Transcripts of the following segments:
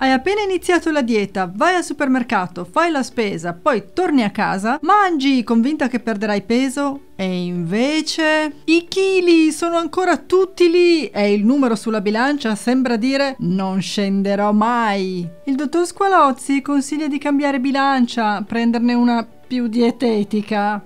Hai appena iniziato la dieta, vai al supermercato, fai la spesa, poi torni a casa, mangi convinta che perderai peso e invece i chili sono ancora tutti lì e il numero sulla bilancia sembra dire non scenderò mai. Il dottor Squalozzi consiglia di cambiare bilancia, prenderne una più dietetica.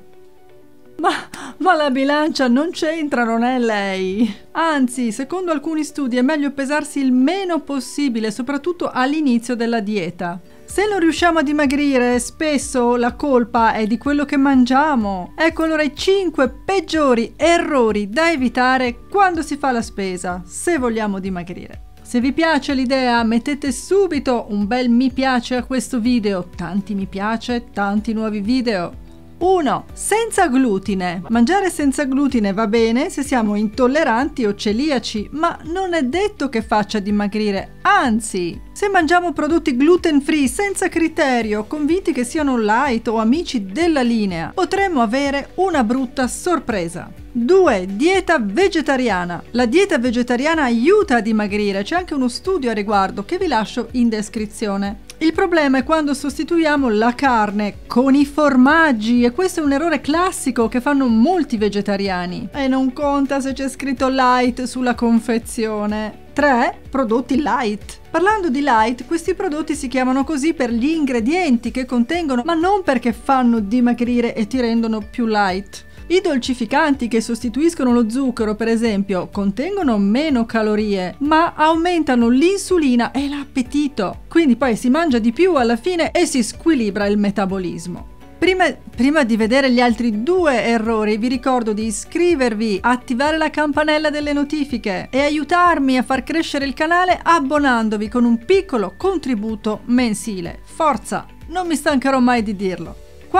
Ma la bilancia non c'entra, non è lei. Anzi, secondo alcuni studi è meglio pesarsi il meno possibile, soprattutto all'inizio della dieta. Se non riusciamo a dimagrire, spesso la colpa è di quello che mangiamo. Ecco allora i 5 peggiori errori da evitare quando si fa la spesa, se vogliamo dimagrire. Se vi piace l'idea, mettete subito un bel mi piace a questo video. Tanti mi piace, tanti nuovi video. 1. Senza glutine. Mangiare senza glutine va bene se siamo intolleranti o celiaci, ma non è detto che faccia dimagrire, anzi, se mangiamo prodotti gluten free senza criterio, convinti che siano light o amici della linea, potremmo avere una brutta sorpresa. 2. Dieta vegetariana. La dieta vegetariana aiuta a dimagrire, c'è anche uno studio a riguardo che vi lascio in descrizione. Il problema è quando sostituiamo la carne con i formaggi e questo è un errore classico che fanno molti vegetariani. E non conta se c'è scritto light sulla confezione. 3. Prodotti light. Parlando di light, questi prodotti si chiamano così per gli ingredienti che contengono, ma non perché fanno dimagrire e ti rendono più light. I dolcificanti che sostituiscono lo zucchero, per esempio, contengono meno calorie, ma aumentano l'insulina e l'appetito. Quindi poi si mangia di più alla fine e si squilibra il metabolismo. Prima di vedere gli altri 2 errori, vi ricordo di iscrivervi, attivare la campanella delle notifiche e aiutarmi a far crescere il canale abbonandovi con un piccolo contributo mensile. Forza, non mi stancherò mai di dirlo.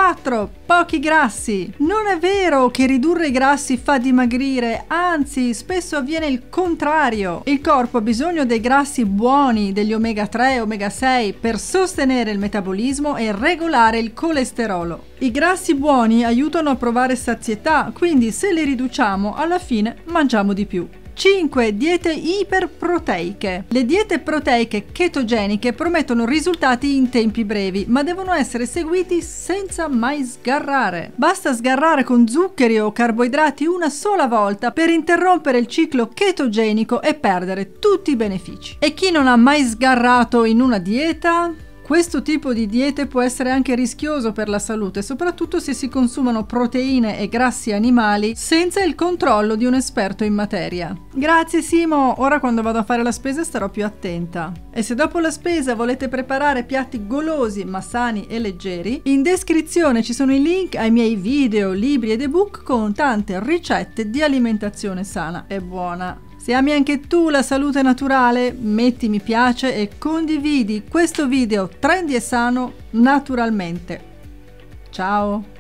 4. Pochi grassi. Non è vero che ridurre i grassi fa dimagrire, anzi spesso avviene il contrario. Il corpo ha bisogno dei grassi buoni, degli omega 3 e omega 6 per sostenere il metabolismo e regolare il colesterolo. I grassi buoni aiutano a provare sazietà, quindi se li riduciamo alla fine mangiamo di più. 5. Diete iperproteiche. Le diete proteiche chetogeniche promettono risultati in tempi brevi, ma devono essere seguiti senza mai sgarrare. Basta sgarrare con zuccheri o carboidrati una sola volta per interrompere il ciclo chetogenico e perdere tutti i benefici. E chi non ha mai sgarrato in una dieta? Questo tipo di diete può essere anche rischioso per la salute, soprattutto se si consumano proteine e grassi animali senza il controllo di un esperto in materia. Grazie Simo, ora quando vado a fare la spesa starò più attenta. E se dopo la spesa volete preparare piatti golosi ma sani e leggeri, in descrizione ci sono i link ai miei video, libri ed ebook con tante ricette di alimentazione sana e buona. Se ami anche tu la salute naturale, metti mi piace e condividi questo video trendy e sano naturalmente. Ciao!